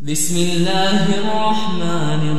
بسم الله الرحمن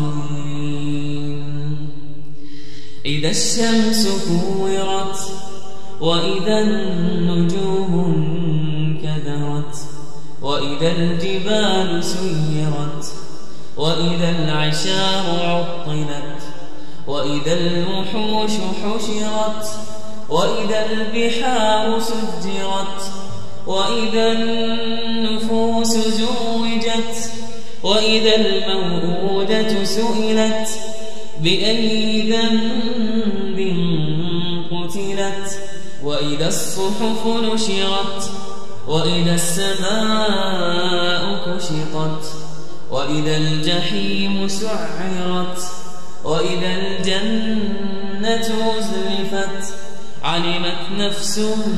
الرحيم إذا الشمس كورت وإذا النجوم انكدرت وإذا الجبال سيرت وإذا العشار عطلت وإذا الوحوش حشرت وإذا البحار سجرت وإذا النفوس زوجت وإذا الموءودة سئلت بأي ذنب قتلت وإذا الصحف نشرت وإذا السماء كشطت وإذا الجحيم سعرت وإذا الجنة أزلفت علمت نفس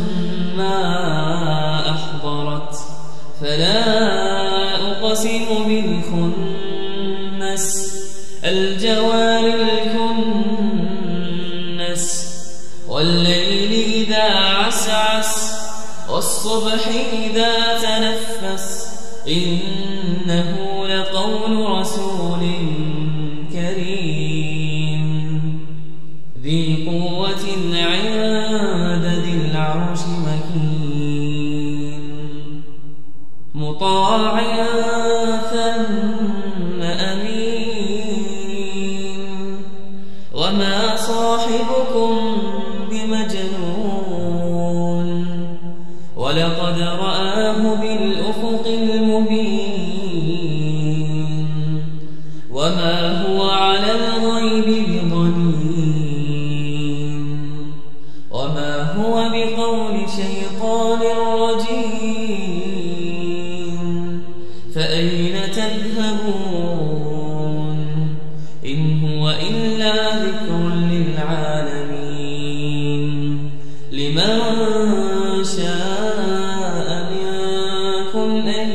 ما أحضرت فلا أقسم بالخنس الجوار الكنس والليل إذا عسعس والصبح إذا تنفس إنه لقول رسول كريم ذي قوة عند ذي العرش مكين مطاع ثم أمين وما صاحبكم بمجنون ولقد رآه بالأفق المبين وما هو على الغيب بضنين وما هو بقول شيطان رجيم فأين تذهبون إن هو إلا ذكر للعالمين لمن شاء منكم أن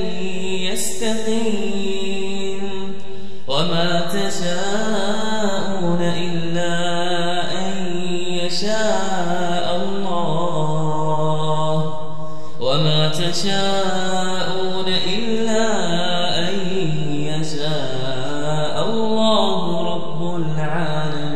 يستقيم وما تشاءون إلا أن يشاء الله وما تشاءون إلا أن يشاء الله رب العالمين.